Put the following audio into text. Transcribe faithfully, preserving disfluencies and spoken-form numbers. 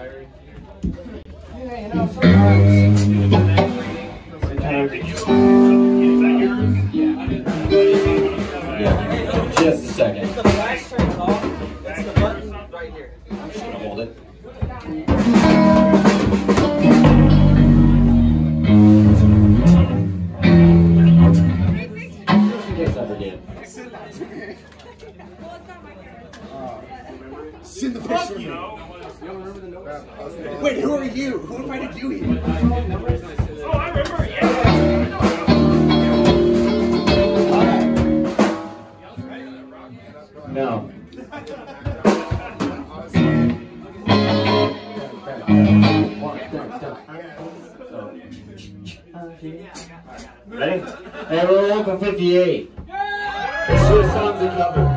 Yeah, you know, sometimes. Yeah, just a second. If the flash turns off, it's the button right here. I'm just gonna hold it. Just in case I forget. Send the picture. Wait, who are you? Who invited you here? Oh, I remember. Yeah. No. Ready? Hey, we're open fifty-eight. Let's do songs and covers.